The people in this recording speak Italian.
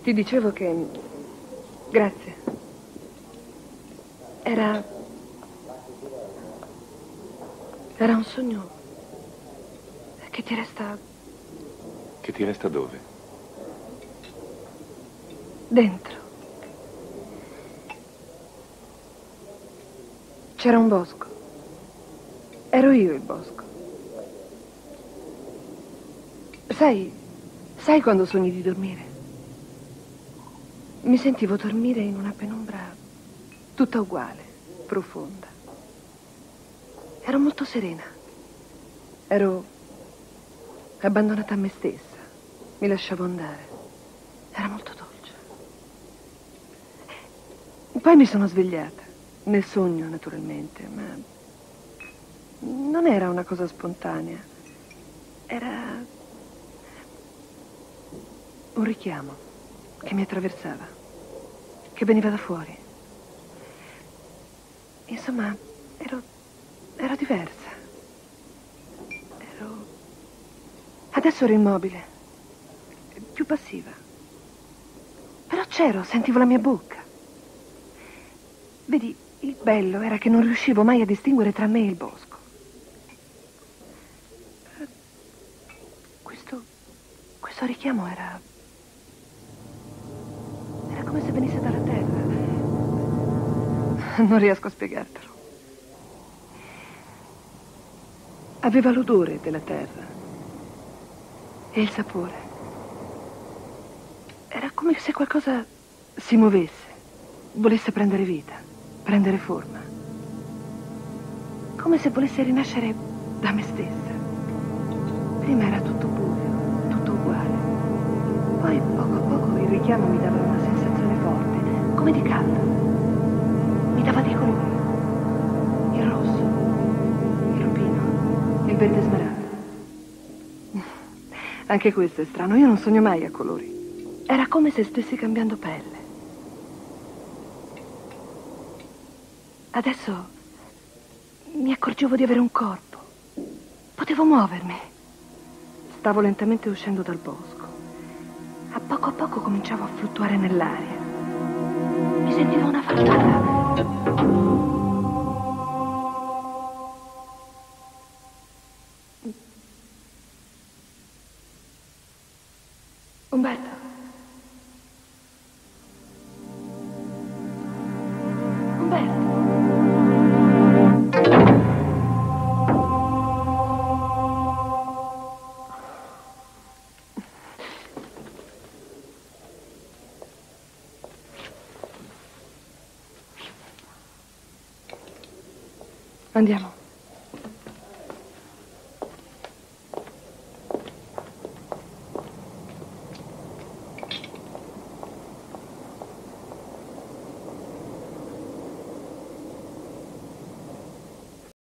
Ti dicevo che... Grazie. Era un sogno che ti resta... Che ti resta dove? Dentro. C'era un bosco. Ero io il bosco. Sai quando sogni di dormire? Mi sentivo dormire in una penombra tutta uguale, profonda. Ero molto serena. Ero abbandonata a me stessa. Mi lasciavo andare. Era molto dolce. Poi mi sono svegliata. Nel sogno, naturalmente, ma non era una cosa spontanea. Era un richiamo che mi attraversava, che veniva da fuori. Insomma, ero diversa. Adesso ero immobile, più passiva. Però c'ero, sentivo la mia bocca. Vedi, il bello era che non riuscivo mai a distinguere tra me e il bosco. Questo richiamo era come se venisse dalla terra. Non riesco a spiegartelo. Aveva l'odore della terra e il sapore. Era come se qualcosa si muovesse, volesse prendere vita, prendere forma. Come se volesse rinascere da me stessa. Prima era tutto buio, tutto uguale. Poi, poco a poco, il richiamo mi dava una sensazione forte, come di caldo. Mi dava dei colori. Il rosso, il rubino, il verde smeraldo. Anche questo è strano, io non sogno mai a colori. Era come se stessi cambiando pelle. Adesso mi accorgevo di avere un corpo. Potevo muovermi. Stavo lentamente uscendo dal bosco. A poco cominciavo a fluttuare nell'aria. Mi sentivo una farfalla. Umberto. Umberto. Andiamo.